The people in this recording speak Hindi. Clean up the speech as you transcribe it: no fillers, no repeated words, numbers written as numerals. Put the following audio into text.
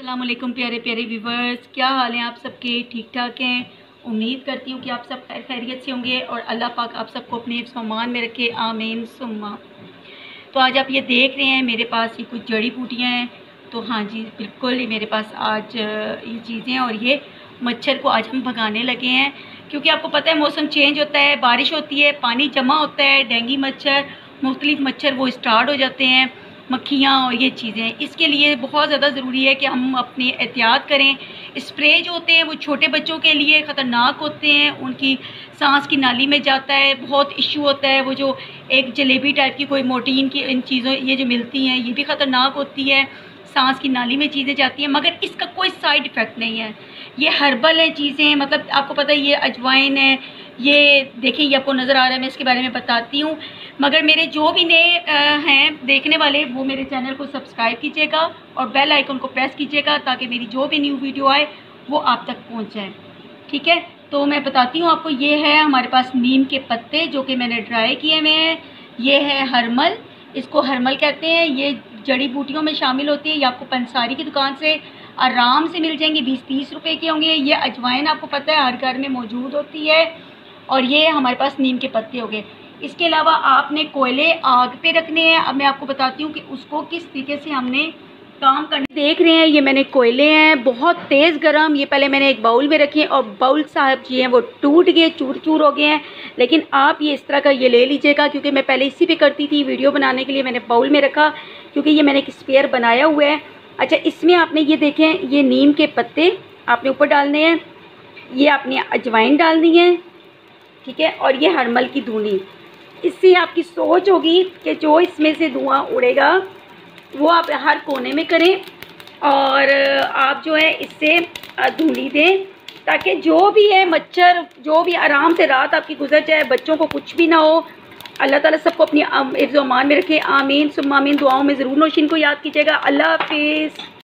अस्सलामुअलैकुम प्यारे प्यारे व्यूवर्स, क्या हाल है आप सबके? ठीक ठाक हैं। उम्मीद करती हूँ कि आप सब खैर खैरियत से होंगे और अल्लाह पाक आप सबको अपने सामान में रखे, आमीन सुम्मा। तो आज आप ये देख रहे हैं मेरे पास ये कुछ जड़ी बूटियाँ हैं। तो हाँ जी बिल्कुल, ये मेरे पास आज ये चीज़ें हैं और ये मच्छर को आज हम भगाने लगे हैं, क्योंकि आपको पता है मौसम चेंज होता है, बारिश होती है, पानी जमा होता है, डेंगू मच्छर, मुख्तलिफ मच्छर वो स्टार्ट हो जाते हैं, मक्खियाँ और ये चीज़ें। इसके लिए बहुत ज़्यादा ज़रूरी है कि हम अपनी एहतियात करें। स्प्रे जो होते हैं वो छोटे बच्चों के लिए ख़तरनाक होते हैं, उनकी सांस की नाली में जाता है, बहुत इशू होता है। वो जो एक जलेबी टाइप की कोई मोटीन की इन चीज़ों ये जो मिलती हैं ये भी ख़तरनाक होती है, सांस की नाली में चीज़ें जाती हैं, मगर इसका कोई साइड इफ़ेक्ट नहीं है। ये हर्बल है चीज़ें, मतलब आपको पता है ये अजवाइन है, ये देखिए ये आपको नज़र आ रहा है, मैं इसके बारे में बताती हूँ। मगर मेरे जो भी नए हैं देखने वाले वो मेरे चैनल को सब्सक्राइब कीजिएगा और बेल आइकन को प्रेस कीजिएगा ताकि मेरी जो भी न्यू वीडियो आए वो आप तक पहुँच जाए। ठीक है, तो मैं बताती हूँ आपको। ये है हमारे पास नीम के पत्ते जो कि मैंने ड्राई किए हुए हैं। ये है हरमल, इसको हरमल कहते हैं। ये जड़ी बूटियों में शामिल होती है। ये आपको पंसारी की दुकान से आराम से मिल जाएंगे, 20-30 रुपए के होंगे। ये अजवाइन आपको पता है हर घर में मौजूद होती है। और ये हमारे पास नीम के पत्ते हो गए। इसके अलावा आपने कोयले आग पे रखने हैं। अब मैं आपको बताती हूँ कि उसको किस तरीके से हमने काम करने। देख रहे हैं ये मैंने कोयले हैं बहुत तेज़ गरम। ये पहले मैंने एक बाउल में रखे और बाउल साहब जी हैं वो टूट गए, चूर चूर हो गए हैं। लेकिन आप ये इस तरह का ये ले लीजिएगा, क्योंकि मैं पहले इसी पे करती थी। वीडियो बनाने के लिए मैंने बाउल में रखा क्योंकि ये मैंने एक स्पेयर बनाया हुआ है। अच्छा, इसमें आपने ये देखें, ये नीम के पत्ते आपने ऊपर डालने हैं, ये आपने अजवाइन डालनी है, ठीक है, और ये हरमल की धुनी। इससे आपकी सोच होगी कि जो इसमें से धुआं उड़ेगा वो आप हर कोने में करें और आप जो है इससे धुनी दें, ताकि जो भी है मच्छर जो भी आराम से रात आपकी गुजर जाए, बच्चों को कुछ भी ना हो। अल्लाह ताला सबको अपनी हिफ्ज़-ओ-अमान में रखे, आमीन सुम्मा आमीन। दुआओं में ज़रूर नौशीन को याद कीजिएगा। अल्लाह हाफिज़।